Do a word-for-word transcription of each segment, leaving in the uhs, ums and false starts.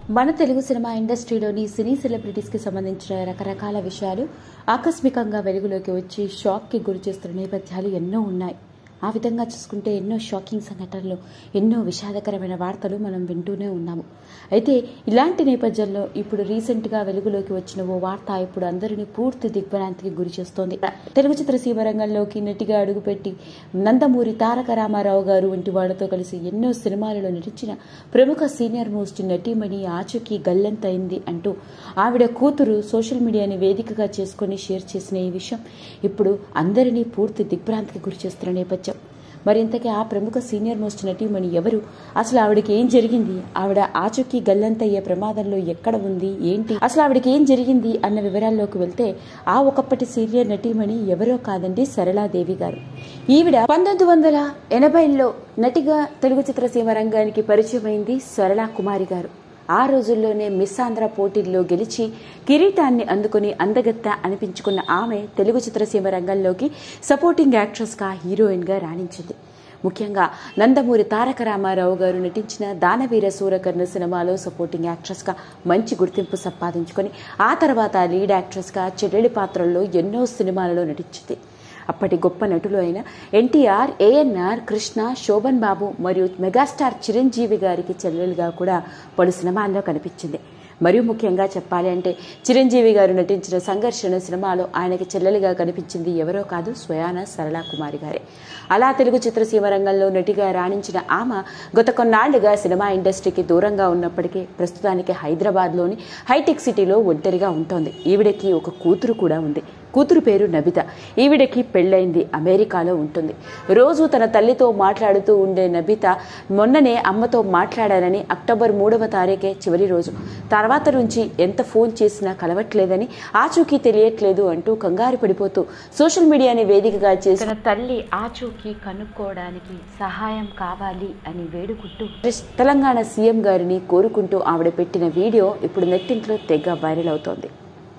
మన తెలుగు సినిమా ఇండస్ట్రీలోని సినీ సెలబ్రిటీస్కి సంబంధించిన రకరకాల విషయాలు ఆకస్మికంగా వెలుగులోకి వచ్చి షాక్కి గురి చేస్తున్న నేపథ్యాలు ఎన్నో ఉన్నాయి. ఆ విధంగా చూసుకుంటే ఎన్నో షాకింగ్ సంఘటనలు, ఎన్నో విషాదకరమైన వార్తలు మనం వింటూనే ఉన్నాము. అయితే ఇలాంటి నేపథ్యంలో ఇప్పుడు రీసెంట్గా వెలుగులోకి వచ్చిన ఓ వార్త ఇప్పుడు అందరినీ పూర్తి దిగ్భ్రాంతికి గురి చేస్తోంది. తెలుగు చిత్రసీమ రంగంలోకి నటిగా అడుగుపెట్టి నందమూరి తారక రామారావు గారు వంటి వాళ్లతో కలిసి ఎన్నో సినిమాలలో నటించిన ప్రముఖ సీనియర్ మోస్ట్ నటీమణి ఆచూకీ గల్లంతైంది అంటూ ఆవిడ కూతురు సోషల్ మీడియాని వేదికగా చేసుకుని షేర్ చేసిన ఈ విషయం ఇప్పుడు అందరినీ పూర్తి దిగ్భ్రాంతికి గురి చేస్తున్న నేపథ్యం. మరింతకీ ఆ ప్రముఖ సీనియర్ మోస్ట్ నటీమణి ఎవరు, అసలు ఆవిడకి ఏం జరిగింది, ఆవిడ ఆచూకీ గల్లంతయ్యే ప్రమాదంలో ఎక్కడ ఉంది, ఏంటి, అసలు ఆవిడకి ఏం జరిగింది అన్న వివరాల్లోకి వెళ్తే ఆ ఒకప్పటి సీనియర్ నటీమణి ఎవరో కాదండి, సరళాదేవి గారు. ఈవిడ పంతొమ్మిది వందల ఎనభైలో నటిగా తెలుగు చిత్రసీమ రంగానికి పరిచయమైంది సరళా కుమారి గారు. ఆ రోజుల్లోనే మిస్ ఆంధ్ర పోటీల్లో గెలిచి కిరీటాన్ని అందుకుని అందగత్త అనిపించుకున్న ఆమె తెలుగు చిత్రసీమ రంగంలోకి సపోర్టింగ్ యాక్ట్రెస్గా, హీరోయిన్గా రాణించింది. ముఖ్యంగా నందమూరి తారక రామారావు గారు నటించిన దానవీర సూరకర్ణ సినిమాలో సపోర్టింగ్ యాక్ట్రెస్గా మంచి గుర్తింపు సంపాదించుకొని ఆ తర్వాత లీడ్ యాక్ట్రెస్గా చెల్లెలి పాత్రల్లో ఎన్నో సినిమాలలో నటించింది. అప్పటి గొప్ప నటులు అయిన ఎన్టీఆర్, ఏఎన్ఆర్, కృష్ణ, శోభన్ బాబు మరియు మెగాస్టార్ చిరంజీవి గారికి చెల్లెలుగా కూడా పలు సినిమాల్లో కనిపించింది. మరియు ముఖ్యంగా చెప్పాలి అంటే చిరంజీవి గారు నటించిన సంఘర్షణ సినిమాలో ఆయనకి చెల్లెలుగా కనిపించింది ఎవరో కాదు, స్వయాన సరళా కుమారి గారే. అలా తెలుగు చిత్రసీమ రంగంలో నటిగా రాణించిన ఆమె గత కొన్నాళ్లుగా సినిమా ఇండస్ట్రీకి దూరంగా ఉన్నప్పటికీ ప్రస్తుతానికి హైదరాబాద్లోని హైటెక్ సిటీలో ఒంటరిగా ఉంటోంది. ఈవిడకి ఒక కూతురు కూడా ఉంది. కూతురు పేరు నబిత. ఈవిడకి పెళ్లైంది, అమెరికాలో ఉంటుంది. రోజు తన తల్లితో మాట్లాడుతూ ఉండే నబిత మొన్ననే అమ్మతో మాట్లాడారని, అక్టోబర్ మూడవ తారీఖే చివరి రోజు, తర్వాత నుంచి ఎంత ఫోన్ చేసినా కలవట్లేదని, ఆచూకీ తెలియట్లేదు అంటూ కంగారు పడిపోతూ సోషల్ మీడియాని వేదికగా చేసి తన తల్లి ఆచూకీ కనుక్కోవడానికి సహాయం కావాలి అని వేడుకుంటూ తెలంగాణ సీఎం గారిని కోరుకుంటూ ఆవిడ పెట్టిన వీడియో ఇప్పుడు నెట్టింట్లో తెగ వైరల్ అవుతోంది.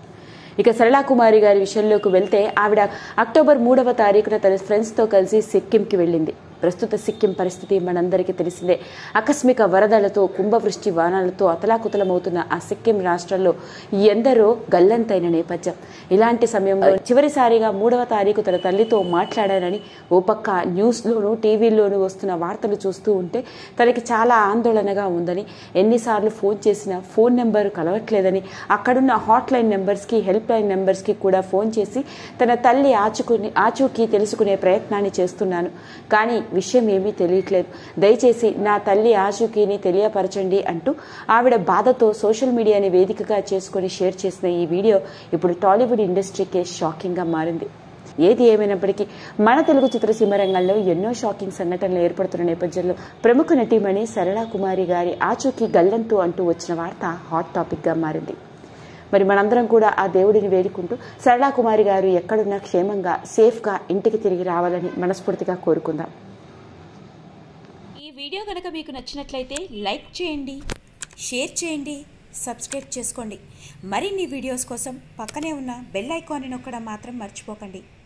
ఇక సరళా కుమారి గారి విషయంలోకి వెళ్తే ఆవిడ అక్టోబర్ మూడవ తారీఖున తన ఫ్రెండ్స్తో కలిసి సిక్కింకి వెళ్ళింది. ప్రస్తుత సిక్కిం పరిస్థితి మనందరికీ తెలిసిందే. ఆకస్మిక వరదలతో, కుంభవృష్టి వానాలతో అతలాకుతలమవుతున్న ఆ సిక్కిం రాష్ట్రంలో ఎందరో గల్లంతైన నేపథ్యం. ఇలాంటి సమయంలో చివరిసారిగా మూడవ తారీఖు తన తల్లితో మాట్లాడారని ఓ పక్క న్యూస్లోనూ టీవీల్లోనూ వస్తున్న వార్తలు చూస్తూ ఉంటే తనకి చాలా ఆందోళనగా ఉందని, ఎన్నిసార్లు ఫోన్ చేసినా ఫోన్ నెంబర్ కలవట్లేదని, అక్కడున్న హాట్ లైన్ నెంబర్స్కి, హెల్ప్ లైన్ నెంబర్స్కి కూడా ఫోన్ చేసి తన తల్లి ఆచుకుని ఆచూకీ తెలుసుకునే ప్రయత్నాన్ని చేస్తున్నాను, కానీ విషయం ఏమీ తెలియట్లేదు, దయచేసి నా తల్లి ఆచూకీని తెలియపరచండి అంటూ ఆవిడ బాధతో సోషల్ మీడియాని వేదికగా చేసుకుని షేర్ చేసిన ఈ వీడియో ఇప్పుడు టాలీవుడ్ ఇండస్ట్రీకే షాకింగ్గా మారింది. ఏది ఏమైనప్పటికీ మన తెలుగు చిత్రసీమ రంగంలో ఎన్నో షాకింగ్ సంఘటనలు ఏర్పడుతున్న నేపథ్యంలో ప్రముఖ నటీమణి సరళా కుమారి గారి ఆచూకీ గల్లంతు అంటూ వచ్చిన వార్త హాట్ టాపిక్గా మారింది. మరి మనందరం కూడా ఆ దేవుడిని వేడుకుంటూ సరళా కుమారి గారు ఎక్కడున్నా క్షేమంగా, సేఫ్గా ఇంటికి తిరిగి రావాలని మనస్ఫూర్తిగా కోరుకుందాం. ఈ వీడియో కనుక మీకు నచ్చినట్లయితే లైక్ చేయండి, షేర్ చేయండి, సబ్స్క్రైబ్ చేసుకోండి. మరిన్ని వీడియోస్ కోసం పక్కనే ఉన్న బెల్ ఐకాన్ని నొక్కడం మాత్రం మర్చిపోకండి.